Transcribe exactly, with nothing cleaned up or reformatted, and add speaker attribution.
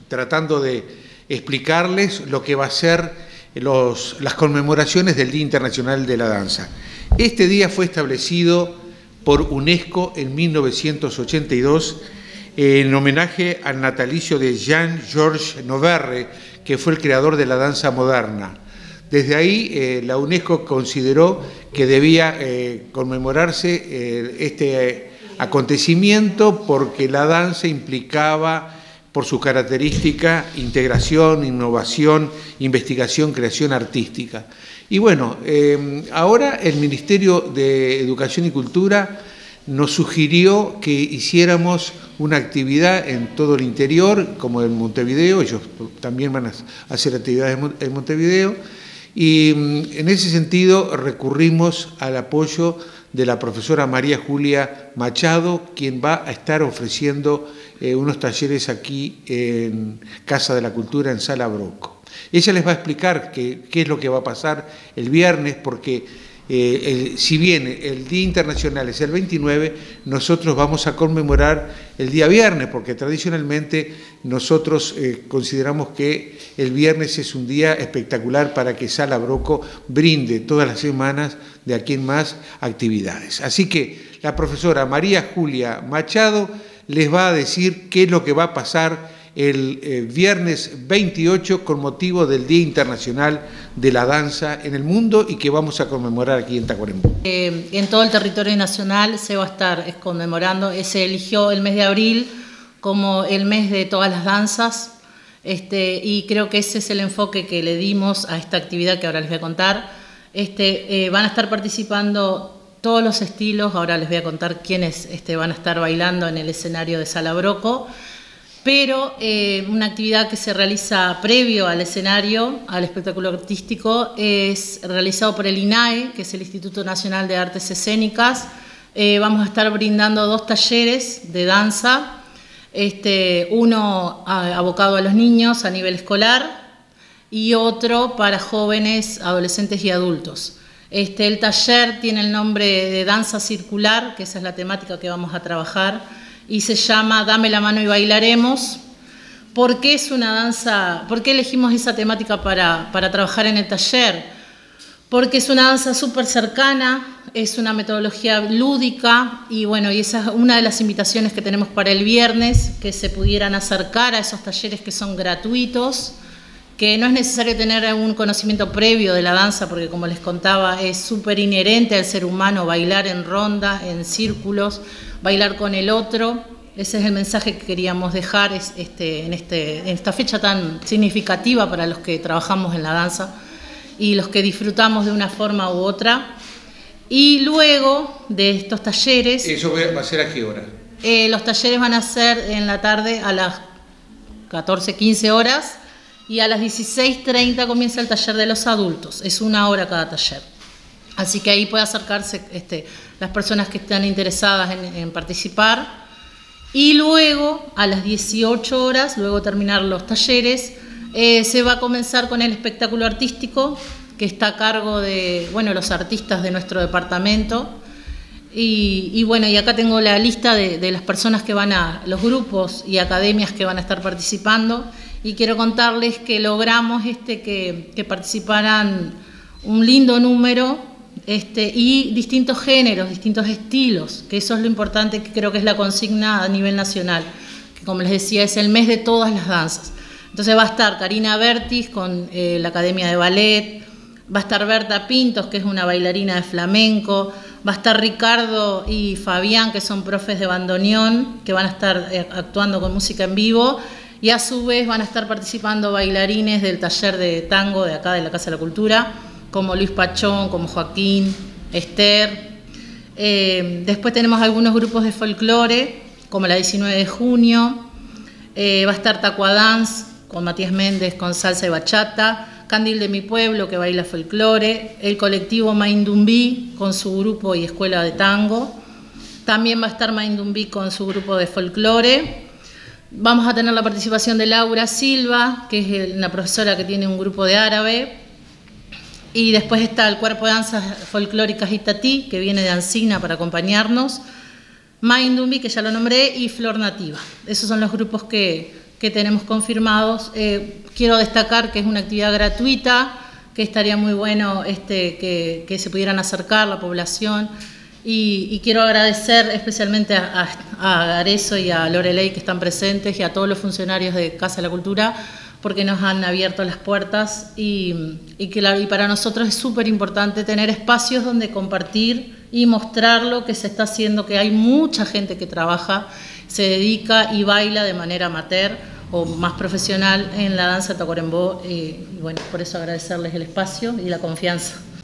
Speaker 1: tratando de explicarles lo que va a ser los, las conmemoraciones del Día Internacional de la Danza. Este día fue establecido por UNESCO en mil novecientos ochenta y dos en homenaje al natalicio de Jean-Georges Noverre, que fue el creador de la danza moderna. Desde ahí eh, la UNESCO consideró que debía eh, conmemorarse eh, este acontecimiento porque la danza implicaba, por su característica, integración, innovación, investigación, creación artística. Y bueno, eh, ahora el Ministerio de Educación y Cultura nos sugirió que hiciéramos una actividad en todo el interior, como en Montevideo, ellos también van a hacer actividades en Montevideo, y en ese sentido recurrimos al apoyo de la profesora María Julia Machado, quien va a estar ofreciendo eh, unos talleres aquí en Casa de la Cultura, en Sala Broco. Ella les va a explicar qué, qué es lo que va a pasar el viernes, porque eh, el, si bien el Día Internacional es el veintinueve, nosotros vamos a conmemorar el día viernes, porque tradicionalmente nosotros eh, consideramos que el viernes es un día espectacular para que Sala Broco brinde todas las semanas de aquí en más actividades. Así que la profesora María Julia Machado les va a decir qué es lo que va a pasar el eh, viernes veintiocho con motivo del Día Internacional de la Danza en el mundo y que vamos a conmemorar aquí en Tacuarembó.
Speaker 2: Eh, en todo el territorio nacional se va a estar conmemorando, se eligió el mes de abril como el mes de todas las danzas, este, y creo que ese es el enfoque que le dimos a esta actividad que ahora les voy a contar. Este, eh, van a estar participando todos los estilos, ahora les voy a contar quiénes este, van a estar bailando en el escenario de Sala Broco, pero eh, una actividad que se realiza previo al escenario, al espectáculo artístico, es realizado por el I N A E, que es el Instituto Nacional de Artes Escénicas. Eh, vamos a estar brindando dos talleres de danza, este, uno abocado a los niños a nivel escolar y otro para jóvenes, adolescentes y adultos. Este, el taller tiene el nombre de Danza Circular, que esa es la temática que vamos a trabajar, y se llama Dame la mano y bailaremos. ¿Por qué es una danza? ¿Por qué elegimos esa temática para, para trabajar en el taller? Porque es una danza súper cercana, es una metodología lúdica y bueno, y esa es una de las invitaciones que tenemos para el viernes, que se pudieran acercar a esos talleres que son gratuitos, que no es necesario tener un conocimiento previo de la danza, porque como les contaba, es súper inherente al ser humano bailar en ronda, en círculos, bailar con el otro. Ese es el mensaje que queríamos dejar es, este, en, este, en esta fecha tan significativa para los que trabajamos en la danza y los que disfrutamos de una forma u otra. Y luego de estos talleres...
Speaker 1: ¿Eso va a ser a qué hora?
Speaker 2: Eh, los talleres van a ser en la tarde a las catorce, quince horas y a las dieciséis treinta comienza el taller de los adultos. Es una hora cada taller. Así que ahí puede acercarse este, las personas que están interesadas en, en participar. Y luego, a las dieciocho horas, luego de terminar los talleres, eh, se va a comenzar con el espectáculo artístico, que está a cargo de bueno, los artistas de nuestro departamento. Y, y bueno, y acá tengo la lista de, de las personas que van a, los grupos y academias que van a estar participando. Y quiero contarles que logramos este, que, que participaran un lindo número, Este, y distintos géneros, distintos estilos, que eso es lo importante, que creo que es la consigna a nivel nacional, que como les decía es el mes de todas las danzas. Entonces va a estar Karina Bertis con eh, la Academia de Ballet, va a estar Berta Pintos, que es una bailarina de flamenco, va a estar Ricardo y Fabián, que son profes de bandoneón, que van a estar eh, actuando con música en vivo, y a su vez van a estar participando bailarines del taller de tango de acá de la Casa de la Cultura, como Luis Pachón, como Joaquín, Esther. Eh, después tenemos algunos grupos de folclore, como la diecinueve de junio. Eh, va a estar Tacuadance, con Matías Méndez, con salsa y bachata. Candil de mi pueblo, que baila folclore. El colectivo Maindumbí, con su grupo y escuela de tango. También va a estar Maindumbí con su grupo de folclore. Vamos a tener la participación de Laura Silva, que es una profesora que tiene un grupo de árabe. Y después está el Cuerpo de Danzas Folclóricas Itatí, que viene de Ancina para acompañarnos, Maindumbí, que ya lo nombré, y Flor Nativa. Esos son los grupos que, que tenemos confirmados. Eh, quiero destacar que es una actividad gratuita, que estaría muy bueno este, que, que se pudieran acercar la población. Y, y quiero agradecer especialmente a, a, a Gareso y a Loreley que están presentes y a todos los funcionarios de Casa de la Cultura porque nos han abierto las puertas y, y que la, y para nosotros es súper importante tener espacios donde compartir y mostrar lo que se está haciendo, que hay mucha gente que trabaja, se dedica y baila de manera amateur o más profesional en la danza de Tacuarembó, y, y bueno, por eso agradecerles el espacio y la confianza.